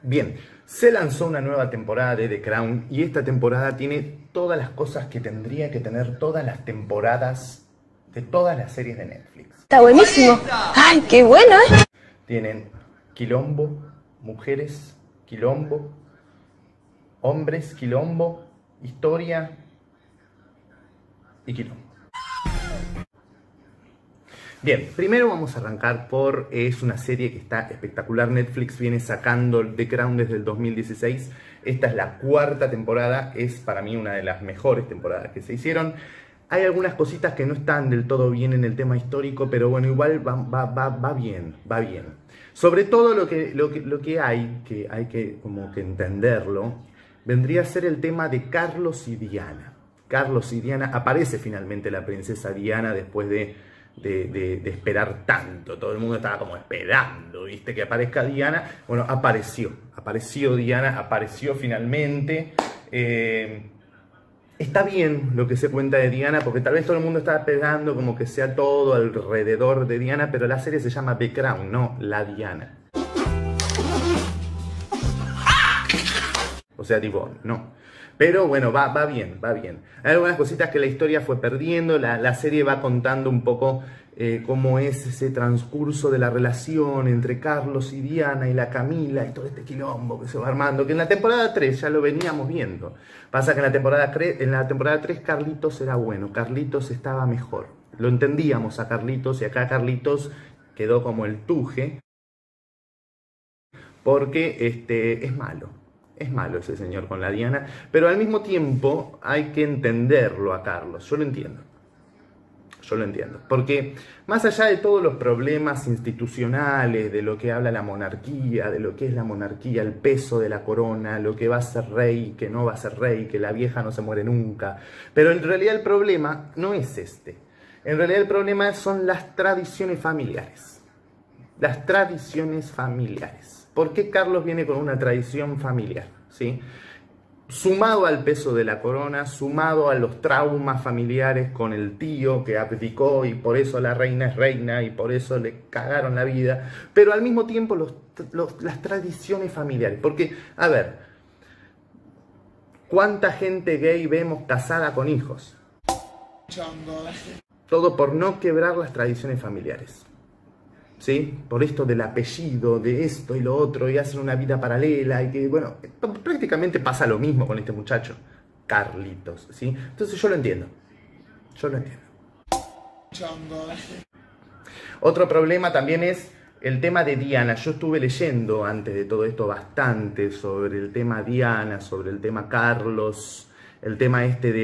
Bien, se lanzó una nueva temporada de The Crown y esta temporada tiene todas las cosas que tendría que tener todas las temporadas de todas las series de Netflix. Está buenísimo. ¡Ay, qué bueno, eh! Tienen quilombo, mujeres, quilombo, hombres, quilombo, historia y quilombo. Bien, primero vamos a arrancar por, es una serie que está espectacular. Netflix viene sacando The Crown desde el 2016. Esta es la cuarta temporada, es para mí una de las mejores temporadas que se hicieron. Hay algunas cositas que no están del todo bien en el tema histórico, pero bueno, igual va bien, va bien. Sobre todo lo que hay que como que entenderlo, vendría a ser el tema de Carlos y Diana. Carlos y Diana, aparece finalmente la princesa Diana después de esperar tanto. Todo el mundo estaba como esperando, ¿viste? Que aparezca Diana. Bueno, apareció Diana, apareció finalmente. Está bien lo que se cuenta de Diana, porque tal vez todo el mundo estaba esperando como que sea todo alrededor de Diana, pero la serie se llama The Crown, no La Diana. O sea, tipo, no. Pero bueno, va bien, va bien. Hay algunas cositas que la historia fue perdiendo. La serie va contando un poco cómo es ese transcurso de la relación entre Carlos y Diana y la Camila y todo este quilombo que se va armando, que en la temporada 3 ya lo veníamos viendo. Pasa que en la temporada 3 Carlitos era bueno, Carlitos estaba mejor. Lo entendíamos a Carlitos y acá Carlitos quedó como el tuje porque es malo. Es malo ese señor con la Diana, pero al mismo tiempo hay que entenderlo a Carlos. Yo lo entiendo, porque más allá de todos los problemas institucionales, de lo que habla la monarquía, de lo que es la monarquía, el peso de la corona, lo que va a ser rey, que no va a ser rey, que la vieja no se muere nunca, pero en realidad el problema no es este. En realidad el problema son las tradiciones familiares. Las tradiciones familiares. ¿Por qué Carlos viene con una tradición familiar? ¿Sí? Sumado al peso de la corona, sumado a los traumas familiares con el tío que abdicó y por eso la reina es reina y por eso le cagaron la vida, pero al mismo tiempo las tradiciones familiares. Porque, a ver, ¿cuánta gente gay vemos casada con hijos? Todo por no quebrar las tradiciones familiares. ¿Sí? Por esto del apellido, de esto y lo otro, y hacen una vida paralela, y que, bueno, prácticamente pasa lo mismo con este muchacho, Carlitos, ¿sí? Entonces yo lo entiendo. Otro problema también es el tema de Diana. Yo estuve leyendo antes de todo esto bastante sobre el tema Diana, sobre el tema Carlos, el tema este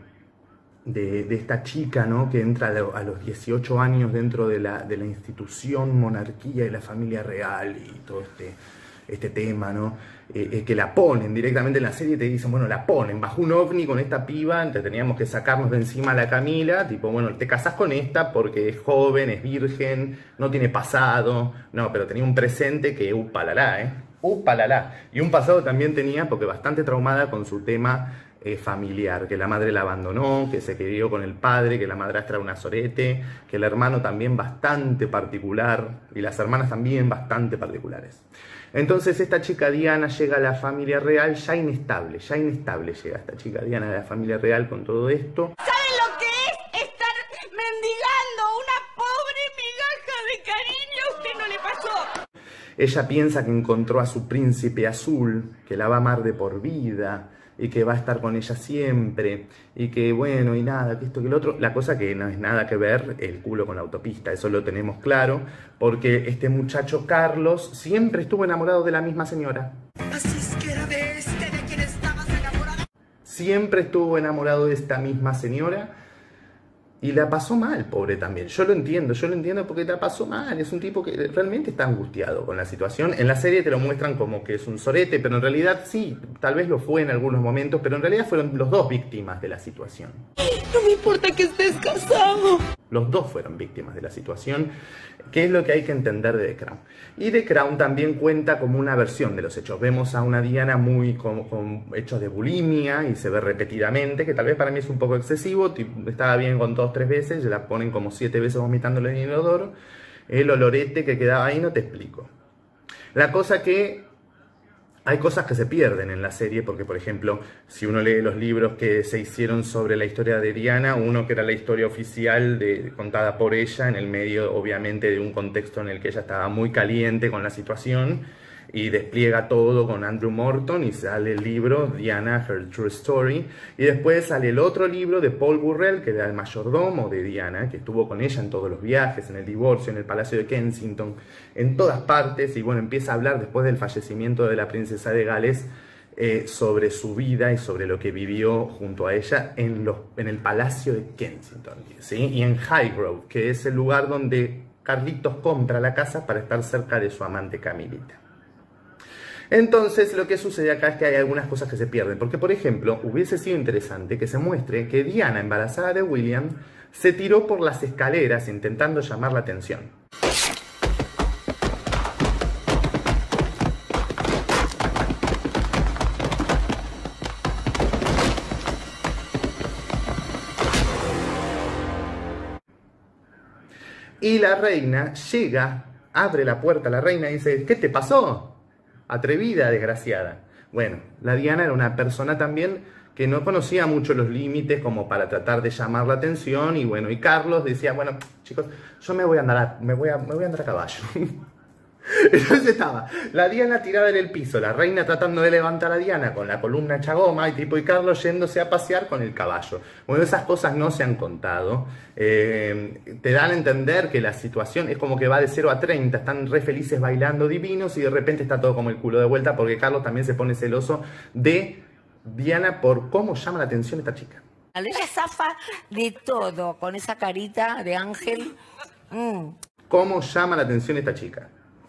de esta chica, ¿no? Que entra a los 18 años dentro de la institución monarquía y la familia real y todo este tema, ¿no? Que la ponen directamente en la serie, te dicen, bueno, la ponen bajo un ovni con esta piba, entonces teníamos que sacarnos de encima a la Camila, tipo, bueno, te casás con esta porque es joven, es virgen, no tiene pasado, no, pero tenía un presente que upalala, upalala, y un pasado también tenía porque bastante traumada con su tema familiar, que la madre la abandonó, que se crió con el padre, que la madrastra era una sorete, que el hermano también bastante particular y las hermanas también bastante particulares. Entonces esta chica Diana llega a la familia real ya inestable llega esta chica Diana a la familia real con todo esto. ¿Saben lo que es estar mendigando una pobre migaja de cariño? ¿A usted no le pasó? Ella piensa que encontró a su príncipe azul, que la va a amar de por vida, y que va a estar con ella siempre, y que bueno, y nada, que esto, que lo otro. La cosa que no es nada que ver el culo con la autopista, eso lo tenemos claro, porque este muchacho Carlos siempre estuvo enamorado de la misma señora. Así es que era de quien estabas enamorada. Siempre estuvo enamorado de esta misma señora, y la pasó mal, pobre también. Yo lo entiendo porque la pasó mal. Es un tipo que realmente está angustiado con la situación. En la serie te lo muestran como que es un sorete, pero en realidad sí, tal vez lo fue en algunos momentos, pero en realidad fueron los dos víctimas de la situación. No me importa que estés casado. Los dos fueron víctimas de la situación, que es lo que hay que entender de The Crown. Y The Crown también cuenta como una versión de los hechos. Vemos a una Diana muy con hechos de bulimia y se ve repetidamente, que tal vez para mí es un poco excesivo. Estaba bien con 2 o 3 veces, la ponen como 7 veces vomitando en el inodoro. El olorete que quedaba ahí no te explico. La cosa que hay cosas que se pierden en la serie porque, por ejemplo, si uno lee los libros que se hicieron sobre la historia de Diana, uno que era la historia oficial contada por ella, en el medio, obviamente, de un contexto en el que ella estaba muy caliente con la situación, y despliega todo con Andrew Morton y sale el libro Diana, Her True Story, y después sale el otro libro de Paul Burrell, que era el mayordomo de Diana, que estuvo con ella en todos los viajes, en el divorcio, en el Palacio de Kensington, en todas partes, y bueno, empieza a hablar después del fallecimiento de la princesa de Gales sobre su vida y sobre lo que vivió junto a ella en el Palacio de Kensington, ¿sí? Y en Highgrove, que es el lugar donde Carlitos compra la casa para estar cerca de su amante Camilita. Entonces, lo que sucede acá es que hay algunas cosas que se pierden. Porque, por ejemplo, hubiese sido interesante que se muestre que Diana, embarazada de William, se tiró por las escaleras intentando llamar la atención. Y la reina llega, abre la puerta a la reina y dice, ¿qué te pasó? Atrevida, desgraciada. Bueno, la Diana era una persona también que no conocía mucho los límites como para tratar de llamar la atención, y bueno, y Carlos decía, bueno, chicos, yo me voy a andar a caballo. Entonces estaba la Diana tirada en el piso, la reina tratando de levantar a Diana con la columna hecha goma, y Carlos yéndose a pasear con el caballo. Bueno, esas cosas no se han contado. Te dan a entender que la situación es como que va de 0 a 30, están re felices bailando divinos y de repente está todo como el culo de vuelta porque Carlos también se pone celoso de Diana por cómo llama la atención esta chica. Ella zafa de todo con esa carita de ángel. ¿Cómo llama la atención esta chica?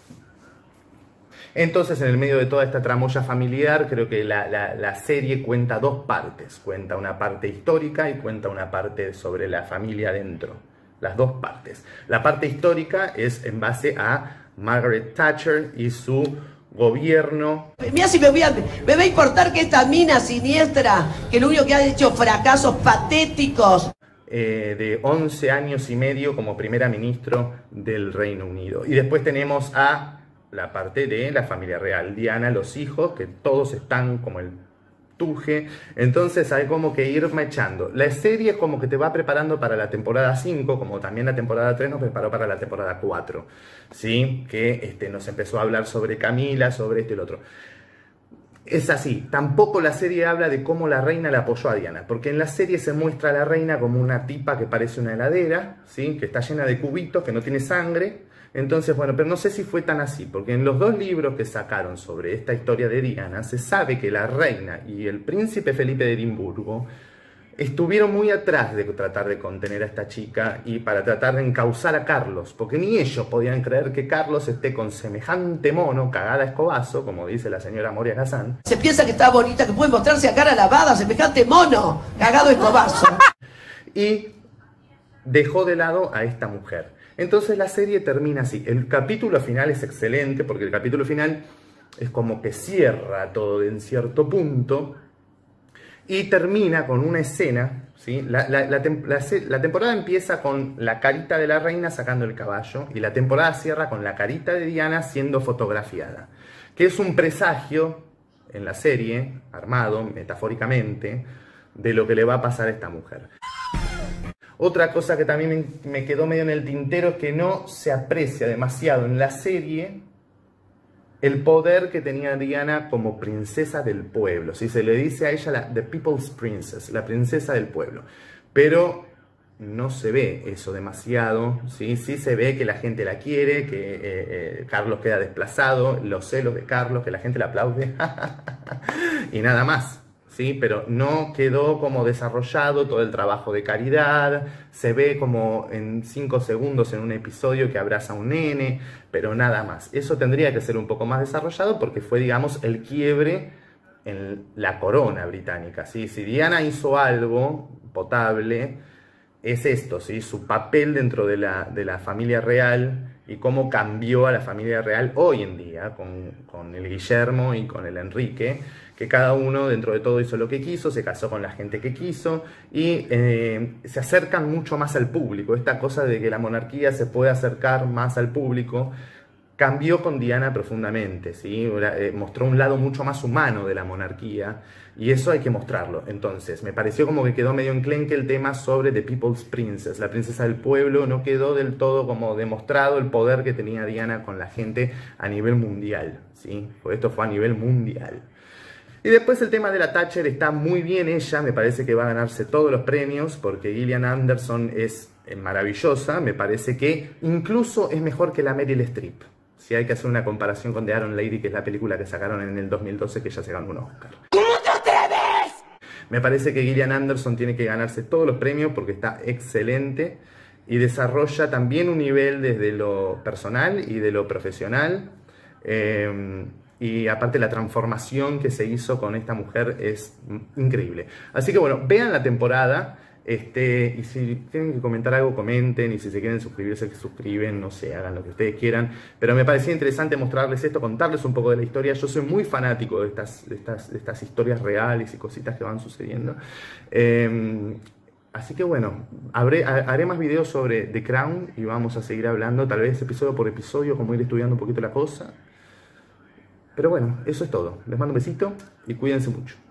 Entonces, en el medio de toda esta tramoya familiar, creo que la serie cuenta dos partes. Cuenta una parte histórica y cuenta una parte sobre la familia dentro. Las dos partes. La parte histórica es en base a Margaret Thatcher y su gobierno. Mira si me va a importar que esta mina siniestra, que lo único que ha hecho fracasos patéticos. De 11 años y medio como primera ministro del Reino Unido. Y después tenemos a la parte de la familia real, Diana, los hijos, que todos están como el tuje. Entonces hay como que ir echando. La serie es como que te va preparando para la temporada 5, como también la temporada 3 nos preparó para la temporada 4, ¿sí? Que nos empezó a hablar sobre Camila, sobre esto y lo otro. Es así, tampoco la serie habla de cómo la reina la apoyó a Diana, porque en la serie se muestra a la reina como una tipa que parece una heladera, ¿sí? Que está llena de cubitos, que no tiene sangre. Entonces, bueno, pero no sé si fue tan así, porque en los dos libros que sacaron sobre esta historia de Diana, se sabe que la reina y el príncipe Felipe de Edimburgo estuvieron muy atrás de tratar de contener a esta chica y para tratar de encauzar a Carlos, porque ni ellos podían creer que Carlos esté con semejante mono, cagada a escobazo, como dice la señora Moria Kazan. Se piensa que está bonita, que puede mostrarse a cara lavada, semejante mono, cagado a escobazo. Y dejó de lado a esta mujer. Entonces la serie termina así. El capítulo final es excelente porque el capítulo final es como que cierra todo en cierto punto y termina con una escena, ¿sí? La temporada empieza con la carita de la reina sacando el caballo y la temporada cierra con la carita de Diana siendo fotografiada, que es un presagio en la serie, armado metafóricamente, de lo que le va a pasar a esta mujer. Otra cosa que también me quedó medio en el tintero es que no se aprecia demasiado en la serie el poder que tenía Diana como princesa del pueblo. ¿Sí? Se le dice a ella The People's Princess, la princesa del pueblo. Pero no se ve eso demasiado. Sí se ve que la gente la quiere, que Carlos queda desplazado, los celos de Carlos, que la gente le aplaude y nada más. ¿Sí? Pero no quedó como desarrollado todo el trabajo de caridad, se ve como en 5 segundos en un episodio que abraza a un nene, pero nada más. Eso tendría que ser un poco más desarrollado porque fue, digamos, el quiebre en la corona británica, ¿sí? Si Diana hizo algo potable, es esto, ¿sí? Su papel dentro de la familia real y cómo cambió a la familia real hoy en día con el Guillermo y con el Enrique, que cada uno dentro de todo hizo lo que quiso, se casó con la gente que quiso y se acercan mucho más al público. Esta cosa de que la monarquía se puede acercar más al público cambió con Diana profundamente, ¿sí? Mostró un lado mucho más humano de la monarquía y eso hay que mostrarlo. Entonces, me pareció como que quedó medio enclenque el tema sobre The People's Princess, la princesa del pueblo. No quedó del todo como demostrado el poder que tenía Diana con la gente a nivel mundial, ¿sí? Esto fue a nivel mundial. Y después el tema de la Thatcher, está muy bien ella, me parece que va a ganarse todos los premios porque Gillian Anderson es maravillosa, me parece que incluso es mejor que la Meryl Streep. Si hay que hacer una comparación con The Iron Lady, que es la película que sacaron en el 2012, que ya se ganó un Oscar. ¿Cómo te atreves? Me parece que Gillian Anderson tiene que ganarse todos los premios porque está excelente y desarrolla también un nivel desde lo personal y de lo profesional. Y aparte la transformación que se hizo con esta mujer es increíble. Así que bueno, vean la temporada. Y si tienen que comentar algo, comenten. Y si se quieren suscribir, se suscriben. No sé, hagan lo que ustedes quieran. Pero me parecía interesante mostrarles esto, contarles un poco de la historia. Yo soy muy fanático de estas historias reales y cositas que van sucediendo. Así que bueno, haré más videos sobre The Crown y vamos a seguir hablando, tal vez episodio por episodio, como ir estudiando un poquito la cosa. Pero bueno, eso es todo. Les mando un besito y cuídense mucho.